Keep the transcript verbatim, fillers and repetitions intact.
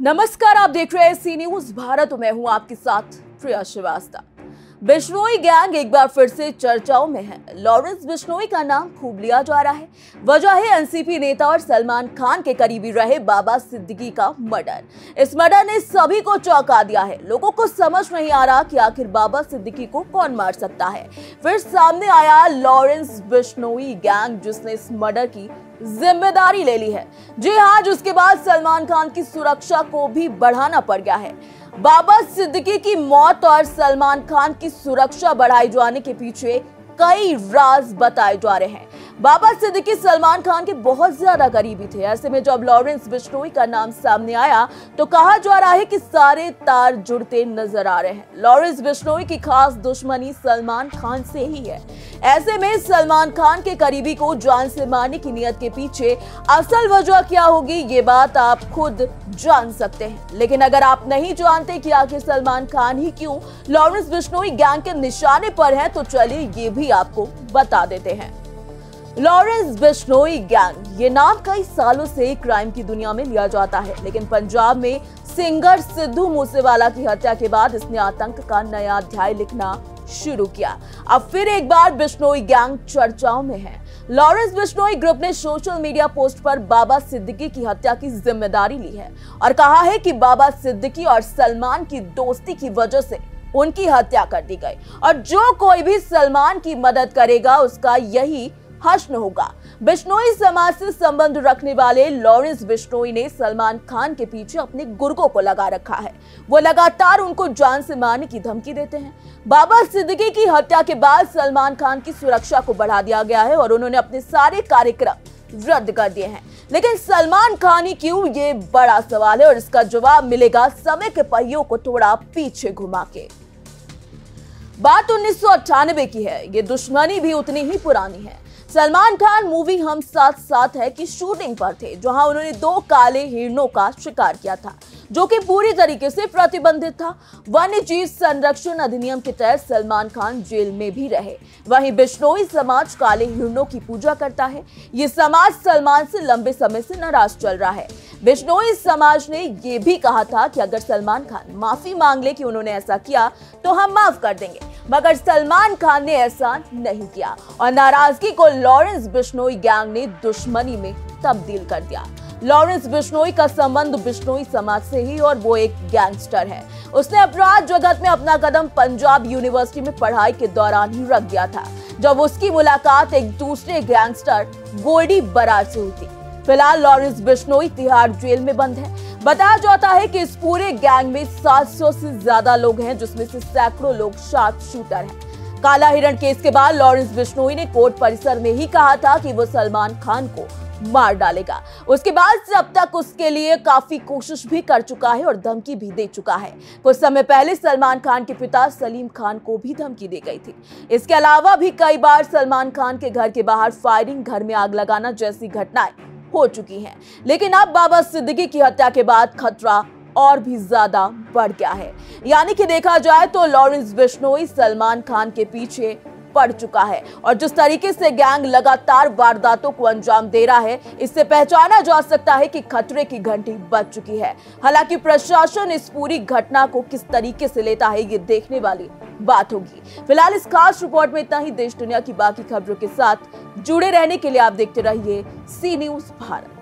नमस्कार, आप देख रहे हैं सी न्यूज भारत। मैं हूं आपके साथ प्रिया श्रीवास्तव। बिश्नोई गैंग एक बार फिर से चर्चाओं में है। लॉरेंस बिश्नोई का नाम खूब लिया जा रहा है। वजह है एनसीपी नेता और सलमान खान के करीबी रहे बाबा सिद्दीकी का मर्डर। इस मर्डर ने सभी को चौंका दिया है। लोगों को समझ नहीं आ रहा कि आखिर बाबा सिद्दीकी को कौन मार सकता है। फिर सामने आया लॉरेंस बिश्नोई गैंग, जिसने इस मर्डर की जिम्मेदारी ले ली है। जी हाँ, जिसके बाद सलमान खान की सुरक्षा को भी बढ़ाना पड़ गया है। बाबा सिद्दीकी की मौत और सलमान खान की सुरक्षा बढ़ाए जाने के पीछे कई राज बताए जा रहे हैं। बाबा सिद्दीकी सलमान खान के बहुत ज्यादा करीबी थे। ऐसे में जब लॉरेंस बिश्नोई का नाम सामने आया तो कहा जा रहा है कि सारे तार जुड़ते नजर आ रहे हैं। लॉरेंस बिश्नोई की खास दुश्मनी सलमान खान से ही है। ऐसे में सलमान खान के करीबी को जान से मारने की नियत के पीछे असल वजह क्या होगी, ये बात आप खुद जान सकते हैं। लेकिन अगर आप नहीं जानते कि आखिर सलमान खान ही क्यों लॉरेंस बिश्नोई गैंग के निशाने पर है, तो चलिए ये भी आपको बता देते हैं। लॉरेंस बिश्नोई गैंग, ये नाम कई सालों से क्राइम की दुनिया में लिया जाता है, लेकिन पंजाब में सिंगर सिद्धू मूसेवाला की हत्या के बाद इसने आतंक का नया अध्याय लिखना शुरू किया। अब फिर एक बार बिश्नोई गैंग चर्चाओं में है। लॉरेंस बिश्नोई ग्रुप ने सोशल मीडिया पोस्ट पर बाबा सिद्दीकी की हत्या की जिम्मेदारी ली है और कहा है कि बाबा सिद्दीकी और सलमान की दोस्ती की वजह से उनकी हत्या कर दी गई और जो कोई भी सलमान की मदद करेगा उसका यही हश्र होगा। बिश्नोई समाज से संबंध रखने वाले लॉरेंस बिश्नोई ने सलमान खान के पीछे अपने गुर्गों को लगा रखा है। वो लगातार उनको जान से मारने की धमकी देते हैं। बाबा सिद्दीकी की हत्या के बाद सलमान खान की सुरक्षा को बढ़ा दिया गया है और उन्होंने अपने सारे कार्यक्रम रद्द कर दिए हैं। लेकिन सलमान खान ही क्यों, ये बड़ा सवाल है और इसका जवाब मिलेगा समय के पहियों को थोड़ा पीछे घुमा के। बात उन्नीस सौ अट्ठानबे की है। ये दुश्मनी भी उतनी ही पुरानी है। सलमान खान मूवी हम साथ साथ है की शूटिंग पर थे, जहां उन्होंने दो काले हिरणों का शिकार किया था, जो कि पूरी तरीके से प्रतिबंधित था। वन्य जीव संरक्षण अधिनियम के तहत सलमान खान जेल में भी रहे। वहीं बिश्नोई समाज काले हिरणों की पूजा करता है। ये समाज सलमान से लंबे समय से नाराज चल रहा है। बिश्नोई समाज ने यह भी कहा था कि अगर सलमान खान माफी मांग ले कि उन्होंने ऐसा किया तो हम माफ कर देंगे, मगर सलमान खान ने ऐसा नहीं किया और नाराजगी को लॉरेंस बिश्नोई गैंग ने दुश्मनी में तब्दील कर दिया। लॉरेंस बिश्नोई का संबंध बिश्नोई समाज से ही और वो एक गैंगस्टर है। उसने अपराध जगत में अपना कदम पंजाब यूनिवर्सिटी में पढ़ाई के दौरान ही रख दिया था, जब उसकी मुलाकात एक दूसरे गैंगस्टर गोल्डी बरार से हुई थी। फिलहाल लॉरेंस बिश्नोई तिहाड़ जेल में बंद है। बताया जाता है कि इस पूरे गैंग में सात सौ से ज्यादा लोग हैं, जिसमें से सैकड़ों लोग शार्प शूटर हैं। काला हिरण केस के बाद लॉरेंस बिश्नोई ने कोर्ट परिसर में ही कहा था कि वो सलमान खान को मार डालेगा। उसके बाद से अब तक उसके लिए काफी कोशिश भी कर चुका है और धमकी भी दे चुका है। कुछ समय पहले सलमान खान के पिता सलीम खान को भी धमकी दी गई थी। इसके अलावा भी कई बार सलमान खान के घर के बाहर फायरिंग, घर में आग लगाना जैसी घटनाएं हो चुकी हैं। लेकिन अब बाबा सिद्दीकी की हत्या के बाद खतरा और भी ज्यादा बढ़ गया है। यानी कि देखा जाए तो लॉरेंस बिश्नोई सलमान खान के पीछे पड़ चुका है और जिस तरीके से गैंग लगातार वारदातों को अंजाम दे रहा है, इससे पहचाना जा सकता है कि खतरे की घंटी बज चुकी है। हालांकि प्रशासन इस पूरी घटना को किस तरीके से लेता है, ये देखने वाली बात होगी। फिलहाल इस खास रिपोर्ट में इतना ही। देश दुनिया की बाकी खबरों के साथ जुड़े रहने के लिए आप देखते रहिए सी न्यूज भारत।